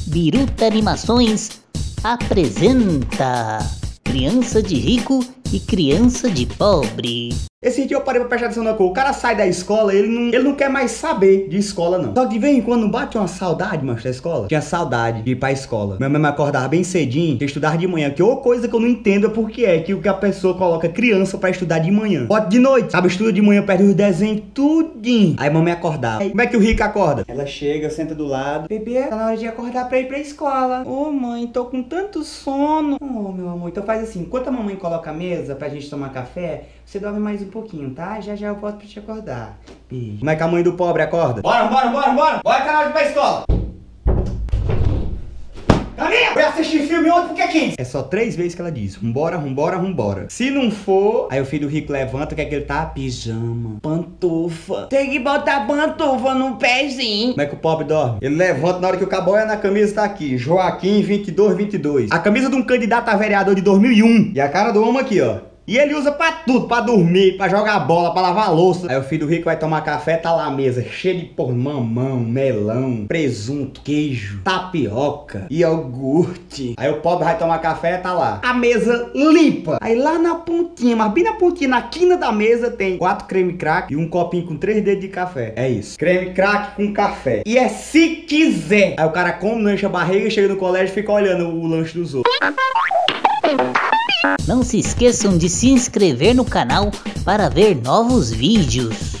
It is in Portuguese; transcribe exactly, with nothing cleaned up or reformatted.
Biruta Animações apresenta Criança de Rico e Criança de Pobre. Esse dia eu parei pra prestar atenção na coisa. O cara sai da escola, ele não, ele não quer mais saber de escola, não. Só que de vez em quando bate uma saudade, macho, da escola. Tinha saudade de ir pra escola. Minha mãe me acordava bem cedinho, de estudar de manhã. Que outra coisa que eu não entendo é por que é que o que a pessoa coloca criança pra estudar de manhã. Bota de noite, sabe? Estuda de manhã, perde os desenhos, tudinho. Aí a mamãe acordava. Aí, como é que o Rico acorda? Ela chega, senta do lado. Bebê, tá na hora de acordar pra ir pra escola. Ô, oh, mãe, tô com tanto sono. Ô, oh, meu amor, então faz assim. Enquanto a mamãe coloca a mesa pra gente tomar café, você dorme mais um pouquinho, tá? Já já eu volto pra te acordar. Beijo. Como é que a mãe do pobre acorda? Bora, bora, bora, bora! Bora, canal de ir pra escola! Caminha! Foi assistir filme ontem porque é quinze. É só três vezes que ela diz: vambora, vambora, vambora. Se não for, aí o filho do Rico levanta, quer que ele tá? Pijama, pantufa. Tem que botar pantufa no pezinho. Como é que o pobre dorme? Ele levanta na hora que o caboia na camisa tá aqui. Joaquim vinte e dois vinte e dois. A camisa de um candidato a vereador de dois mil e um. E a cara do homem aqui, ó. E ele usa pra tudo, pra dormir, pra jogar bola, pra lavar louça. Aí o filho do Rico vai tomar café, tá lá a mesa cheia de por mamão, melão, presunto, queijo, tapioca, iogurte. Aí o pobre vai tomar café, tá lá a mesa limpa. Aí lá na pontinha, mas bem na pontinha, na quina da mesa, tem quatro creme crack e um copinho com três dedos de café. É isso, creme crack com café. E é se quiser. Aí o cara come, não enche a barriga, chega no colégio e fica olhando o lanche dos outros. Não se esqueçam de se inscrever no canal para ver novos vídeos.